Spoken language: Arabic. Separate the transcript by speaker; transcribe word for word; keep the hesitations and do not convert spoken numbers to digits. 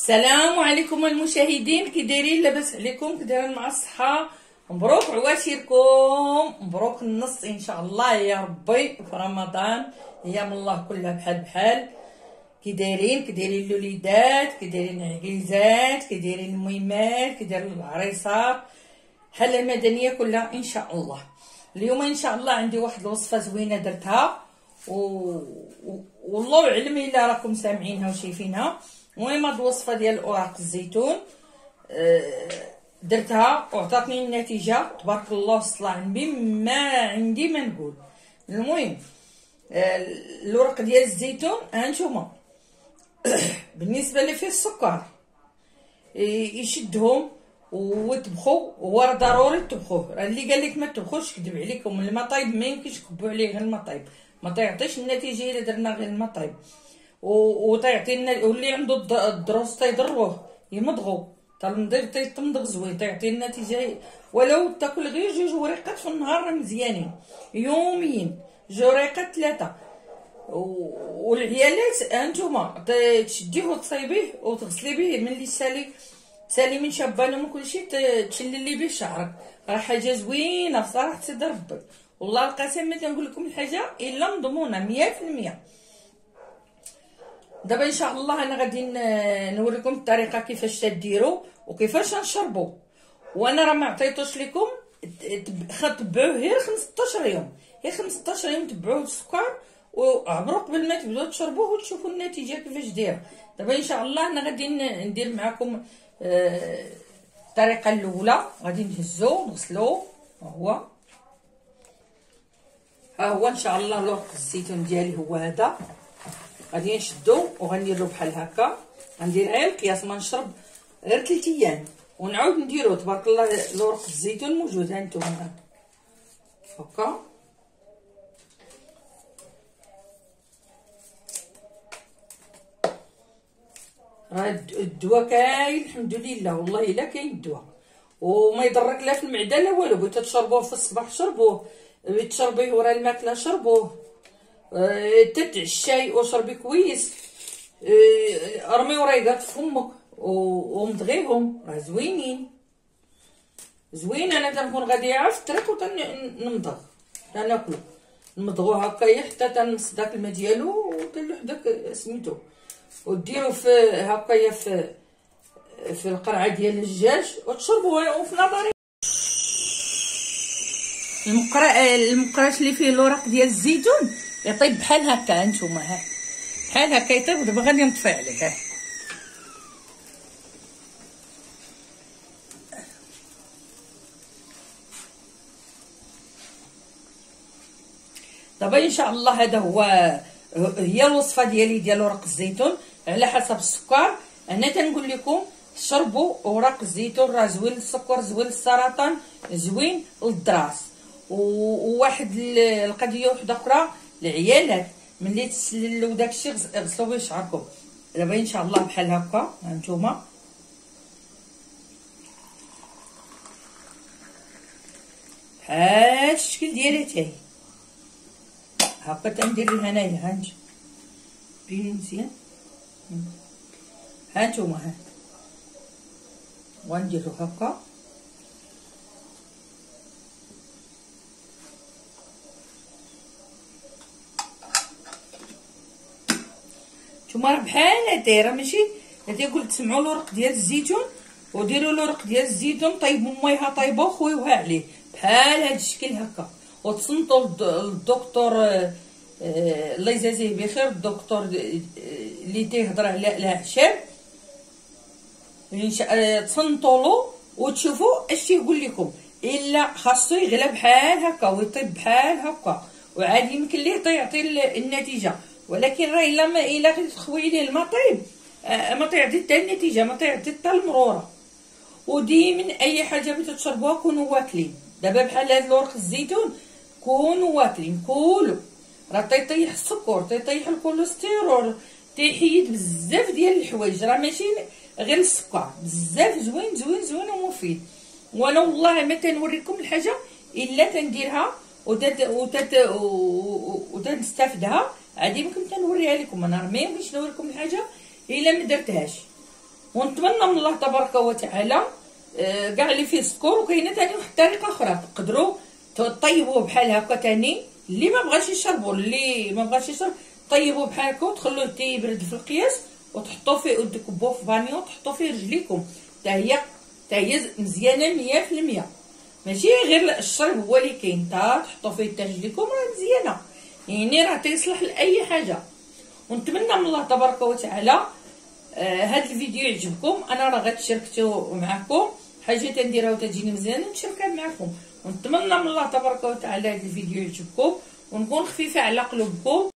Speaker 1: السلام عليكم المشاهدين، كي دايرين؟ لاباس عليكم؟ كي دايرين مع الصحه؟ مبروك عواشركم، مبروك النص ان شاء الله يا ربي في رمضان. ايام الله كلها بحال بحال. كي دايرين؟ كي دايرين الوليدات؟ كي دايرين العكيزات؟ كي دايرين الميمات؟ كي دايرين العريسات؟ حالة المدنيه كلها ان شاء الله. اليوم ان شاء الله عندي واحد الوصفه زوينه درتها و... و... والله اعلم الا راكم سامعينها وشايفينها. المهم هاد الوصفه ديال اوراق الزيتون درتها وعطاتني النتيجه تبارك الله صلى على النبي، ما عندي ما نقول. المهم الورق ديال الزيتون هانتوما بالنسبه لي فيه السكر يشدهم وتبخوا، هو راه ضروري تطبخوه. راه اللي قال لك ما تطبخوش كذب عليكم. الماء طايب ما يمكنش تكبوا عليه غير الماء طايب، ما تيعطيش النتيجه الا درنا غير الماء طايب. وتيعطي واللي عنده الدروس تيضروه يمضغوا حتى المضيغ تيتمضغ زوين تيعطي النتيجه. ولو تاكل غير جوج وريقات في النهار مزيانين يوميا، جوج وريقات ثلاثه. والعيالات هانتوما تشديه وتصايبيه وتغسلي به ملي سالي سالي من شابانهم وكلشي تشللي به شعرك. راه حاجه زوينه بصراحه سيدي ربي، والله القسم ما تنقول لكم الحاجه الا مضمونه مية في المية. دابا ان شاء الله انا غادي نوريكم الطريقه كيفاش تديروا وكيفاش نشربوا. وانا راه ما عطيتوش لكم، تبعوه غير خمسطاش يوم، غير خمسطاش يوم تبعوه السكر وعبروا قبل ما تبداو تشربوه وتشوفوا النتيجه كيفاش دايره. دابا ان شاء الله انا غادي ندير معكم الطريقه الاولى. غادي نهزو نغسلو، ها هو ها هو ان شاء الله الورق الزيتون ديالي هو هذا. غادي نشدو وغندير له بحال هكا، غندير غير القياس ما نشرب غير ثلاث ايام ونعاود نديرو. تبارك الله الورق الزيتون موجود هانتوما هكا. راه الدواء كاين الحمد لله، والله الا كاين الدواء وما يضرك لا في المعده لا والو. بغيتو تشربوه في الصباح شربوه، بغيتو تشربيه ورا الماكله شربوه، تتعشاي وشربي كويس، ارمي وريقات في فمك ومضغيهم، راه زوينين زوين. انا تنكون غاديه في الطريق وتنمضغ تناكلو، نمضغو هكايا حتى تنص داك الماء ديالو وتلوح داك سميتو، وديرو في هكايا في في القرعه ديال الدجاج وتشربوه. وفي نظري المقرا المقراش اللي فيه الورق ديال الزيتون يطيب بحال هكا هانتوما، ها بحال هكا يطيب. دابا غادي نطفي عليه، ها دابا ان شاء الله. هذا هو هي الوصفه ديالي ديال ورق الزيتون على حسب السكر. انا تنقول لكم شربوا اوراق الزيتون، راه زوين للسكر، زوين للسرطان، زوين للدراس. وواحد القضيه وحده اخرى، العيالات ملي تسللوا داكشي غسلوا به شعركم. دابا ان شاء الله بحال هكا هانتوما بحال الشكل ديالها تاهي هكا تندير لها هنايا. هانت بيني مزيان هانتوما، ها ونديرو هكا. نتوما راه بحال دايره، ماشي هادي قلت تسمعوا الورق ديال الزيتون وديروا الورق ديال الزيتون طيبوا ميها طايبه وخويوها عليه بحال هاد الشكل هكا. وتصنتوا للدكتور الله يجازيه بخير، الدكتور اللي تيهضر على الاعشاب، تصنتوا له وتشوفوا اش تيقول لكم. الا خاصو يغلى بحال هكا ويطيب بحال هكا، وعادي يمكن ليه تيعطي النتيجه. ولكن راه الا ما الا تخوي ليه الماء طيب ما تيعطي حتى النتيجه، ما تيعطي حتى المروره. وديما اي حاجه بغيتو تشربوها كونوا واكلين. دابا بحال هاد الورق الزيتون كونوا واكلين كولوا، راه تيطيح السكر، تيطيح الكوليسترول، تيحيد بزاف ديال الحوايج. راه ماشي غير السكر، بزاف زوين زوين زوين ومفيد. وانا والله ما تنوريكم الحاجه الا تنديرها وتت وتت وتنستافدها. عادي يمكن تنوريها لكم، انا ما يمكنش نوريكم الحاجه الا ما درتهاش. ونتمنى من الله تبارك وتعالى كاع اللي فيه سكر. وكاينه ثاني واحد الطريقه اخرى تقدروا طيبوه بحال هكا ثاني، اللي ما بغاش يشربوا اللي ما بغاش يشرب طيبوه بحال هكا وتخلوه حتى يبرد في القياس وتحطوه فيه وتكبوه في بانيو وتحطوه فيه رجليكم، حتى هي حتى هي مزيانه مية في المية. ماشي غير الشرب هو اللي كاين، تا تحطوا فيه حتى رجليكم راه مزيانه، يعني راه تيصلح لاي حاجه. ونتمنى من الله تبارك وتعالى آه هذا الفيديو يعجبكم. انا راه غتشاركته معكم، حاجه تنديرها وتجيني مزيانه نشاركها معكم. ونتمنى من الله تبارك وتعالى هذا الفيديو يعجبكم ونكون خفيفه على قلوبكم.